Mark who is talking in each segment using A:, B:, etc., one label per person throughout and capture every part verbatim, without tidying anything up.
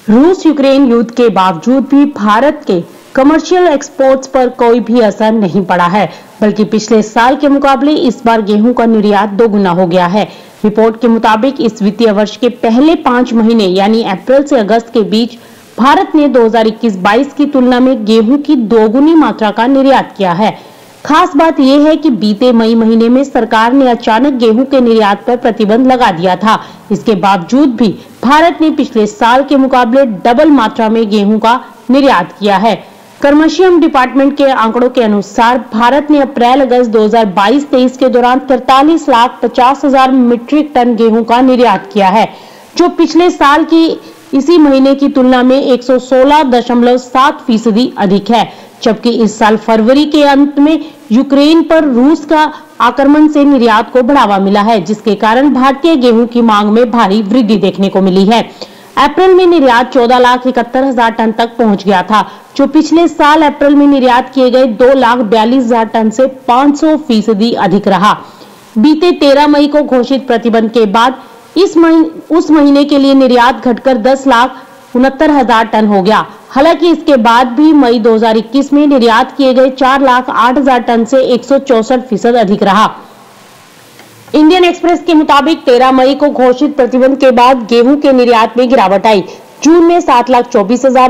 A: रूस यूक्रेन युद्ध के बावजूद भी भारत के कमर्शियल एक्सपोर्ट्स पर कोई भी असर नहीं पड़ा है, बल्कि पिछले साल के मुकाबले इस बार गेहूं का निर्यात दोगुना हो गया है। रिपोर्ट के मुताबिक इस वित्तीय वर्ष के पहले पांच महीने यानी अप्रैल से अगस्त के बीच भारत ने दो हज़ार इक्कीस बाईस की तुलना में गेहूं की दोगुनी मात्रा का निर्यात किया है। खास बात यह है कि बीते मई महीने में सरकार ने अचानक गेहूं के निर्यात पर प्रतिबंध लगा दिया था। इसके बावजूद भी भारत ने पिछले साल के मुकाबले डबल मात्रा में गेहूं का निर्यात किया है। कमर्शियल डिपार्टमेंट के आंकड़ों के अनुसार भारत ने अप्रैल अगस्त दो हज़ार बाईस तेईस के दौरान तैंतालीस लाख पचास हजार मीट्रिक टन गेहूं का निर्यात किया है, जो पिछले साल की इसी महीने की तुलना में एक सौ सोलह दशमलव सात फीसदी अधिक है। जबकि इस साल फरवरी के अंत में यूक्रेन पर रूस का आक्रमण से निर्यात को बढ़ावा मिला है, जिसके कारण भारतीय गेहूं की मांग में भारी वृद्धि देखने को मिली है। अप्रैल में निर्यात चौदह लाख इकहत्तर हजार टन तक पहुंच गया था, जो पिछले साल अप्रैल में निर्यात किए गए दो लाख बयालीस हजार टन से पाँच सौ फीसदी अधिक रहा। बीते तेरह मई को घोषित प्रतिबंध के बाद इस महीने उस महीने के लिए निर्यात घटकर दस लाख उनहत्तर हजार टन हो गया। हालांकि इसके बाद भी मई दो हज़ार इक्कीस में निर्यात किए गए चार लाख आठ हजार टन से एक सौ चौसठ फीसद अधिक रहा। इंडियन एक्सप्रेस के मुताबिक तेरह मई को घोषित प्रतिबंध के बाद गेहूं के निर्यात में गिरावट आई। जून में सात लाख चौबीस हजार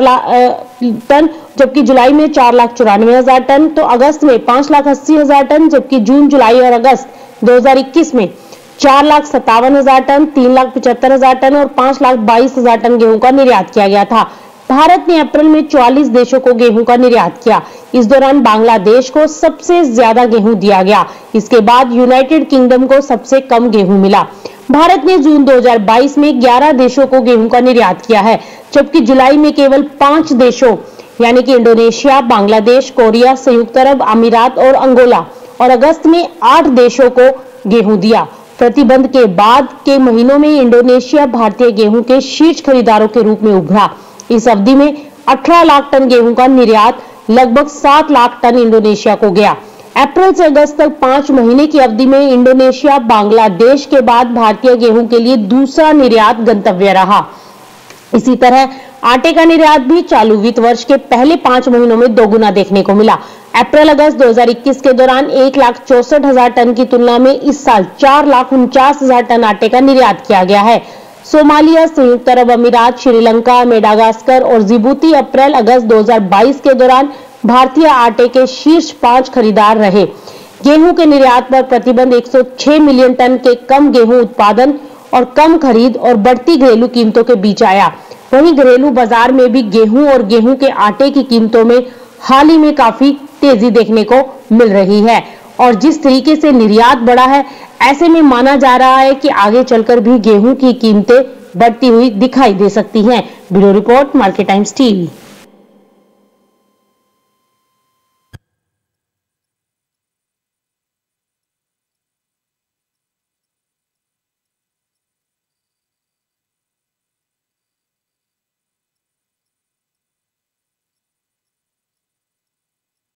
A: टन, जबकि जुलाई में चार लाख चौरानवे हजार टन, तो अगस्त में पांच लाख अस्सी हजार टन, जबकि जून जुलाई और अगस्त दो हज़ार इक्कीस में चार लाख सत्तावन हजार टन, तीन लाख पिछहत्तर हजार टन और पांच लाख बाईस हजार टन गेहूं का निर्यात किया गया था। भारत ने अप्रैल में चौवालीस देशों को गेहूं का निर्यात किया। इस दौरान बांग्लादेश को सबसे ज्यादा गेहूं दिया गया। इसके बाद यूनाइटेड किंगडम को सबसे कम गेहूं मिला। भारत ने जून दो हज़ार बाईस में ग्यारह देशों को गेहूं का निर्यात किया है, जबकि जुलाई में केवल पांच देशों यानी कि इंडोनेशिया, बांग्लादेश, कोरिया, संयुक्त अरब अमीरात और अंगोला, और अगस्त में आठ देशों को गेहूं दिया। प्रतिबंध के बाद के महीनों में इंडोनेशिया भारतीय गेहूं के शीर्ष खरीदारों के रूप में उभरा। इस अवधि में अठारह लाख टन गेहूं का निर्यात लगभग सात लाख टन इंडोनेशिया को गया। अप्रैल से अगस्त तक पांच महीने की अवधि में इंडोनेशिया बांग्लादेश के बाद भारतीय गेहूं के लिए दूसरा निर्यात गंतव्य रहा। इसी तरह आटे का निर्यात भी चालू वित्त वर्ष के पहले पांच महीनों में दोगुना देखने को मिला। अप्रैल अगस्त दो हज़ार इक्कीस के दौरान एक लाख चौसठ हजार टन की तुलना में इस साल चार लाख उनचास हजार टन आटे का निर्यात किया गया है। सोमालिया, संयुक्त अरब अमीरात, श्रीलंका, मेडागास्कर और जिबूती अप्रैल अगस्त दो हज़ार बाईस के दौरान भारतीय आटे के शीर्ष पांच खरीदार रहे। गेहूं के निर्यात पर प्रतिबंध एक सौ छह मिलियन टन के कम गेहूं उत्पादन और कम खरीद और बढ़ती घरेलू कीमतों के बीच आया। वहीं घरेलू बाजार में भी गेहूं और गेहूं के आटे की कीमतों में हाल ही में काफी तेजी देखने को मिल रही है, और जिस तरीके से निर्यात बढ़ा है, ऐसे में माना जा रहा है कि आगे चलकर भी गेहूं की कीमतें बढ़ती हुई दिखाई दे सकती हैं। Bureau report, Market Times TV.